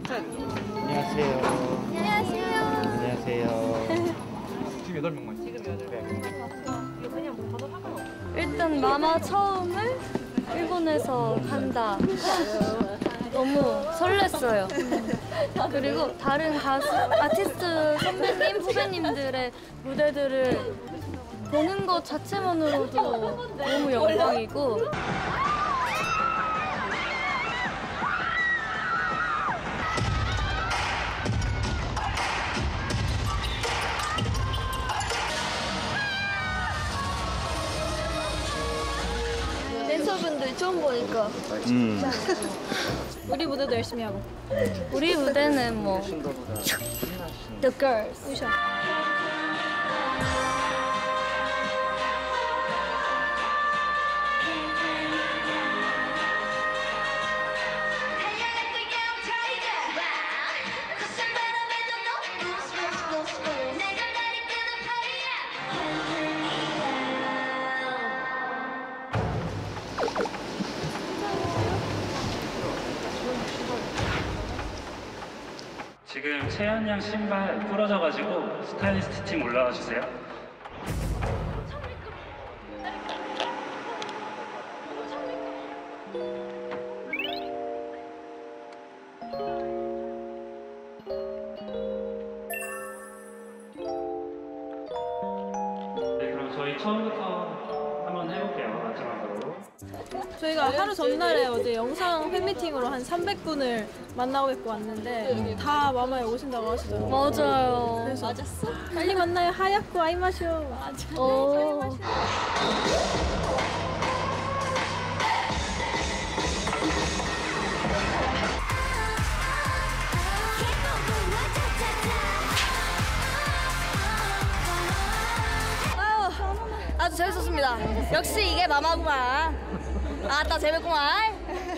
안녕하세요. 안녕하세요. 안녕하세요. 지금 8명만. 지금 8명. 이거 그냥 뭐 봐도 상관없어. 일단 마마 처음을 일본에서 간다. 너무 설렜어요. 그리고 다른 가수, 아티스트 선배님, 후배님들의 무대들을 보는 것 자체만으로도 너무 영광이고 댄서분들 처음 보니까 우리 무대도 열심히 하고. 우리 무대는 뭐 The Girls 지금 채연 양 신발 부러져가지고 스타일리스트 팀 올라와 주세요. 네, 그럼 저희 처음부터 한번 해볼게요. 마지막으로. 저희가 하루 전날에 어제 영상 팬미팅으로 한 300분을 만나고 뵙고 왔는데 다 마마에 오신다고 하시더라고요. 맞아요. 그래서 맞았어? 빨리 만나요. 하얗고 아이마쇼. 맞아. 오. 아주 재밌었습니다. 역시 이게 마마구만. 아따 재밌구만.